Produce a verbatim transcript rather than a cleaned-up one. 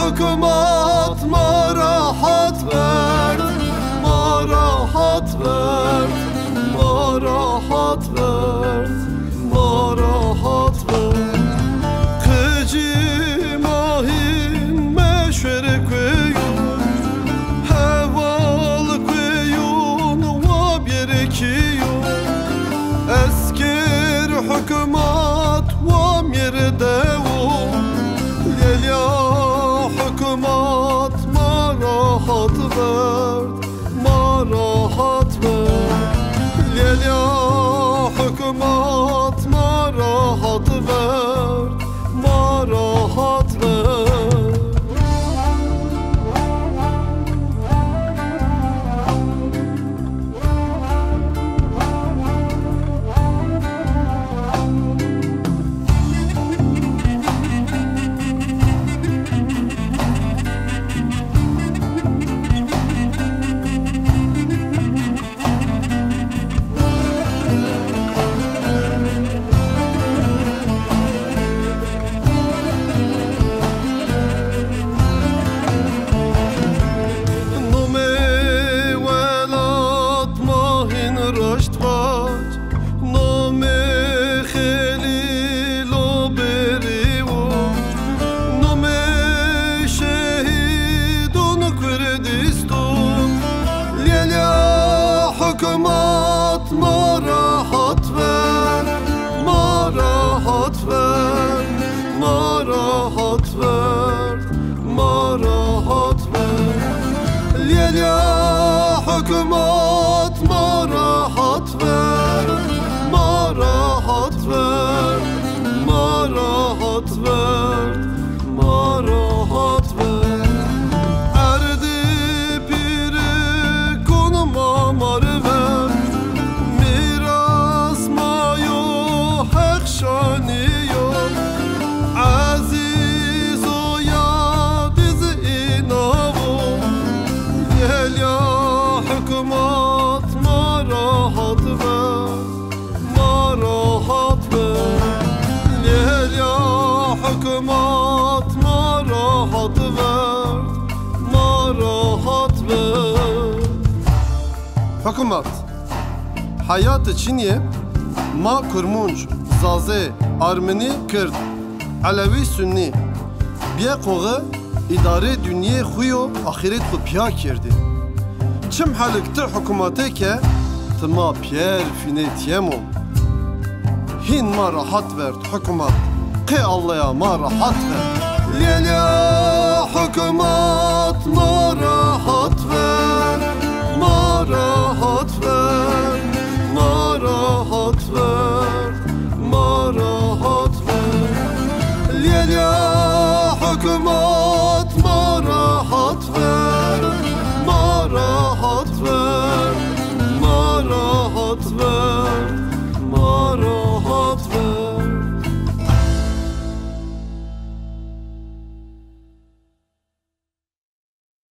حکومت ما راحت ورد ما راحت ورد ما راحت ورد ما راحت ورد قجی ماهین مشور کویون هوال کویون و بیرکیون اسکر حکومت و میردون لیلیا حکومت ما راحت ورد ما راحت ورد لیلیا حکومت ما راحت ورد ما راحت ورد حکومت ما راحت ورد ما راحت ورد ما راحت ورد ما راحت ورد لیلیا حکومت ما راحت ورد ما راحت ورد ما راحت ورد ما راحت ورد اردی پیر کن ما ماره عزیز و یادیز ایناو لیلیا حکومت ما راحت ورد ما راحت ورد لیلیا حکومت ما راحت ورد ما راحت ورد حکومت حیات چینیه ما کرمونج زازه آرمنی کرد علوی سنی بیا قوغه اداره دنیای خوی و آخرت خو پیا کرده چم حالکتر حکومته که تما پیر فینه تیمو هین ما راحت ورد حکومت قی الله ما راحت ورد لیلیا حکومت ما راحت